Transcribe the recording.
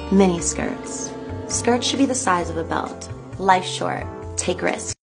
Mini skirts. Skirts should be the size of a belt. Life's short. Take risks.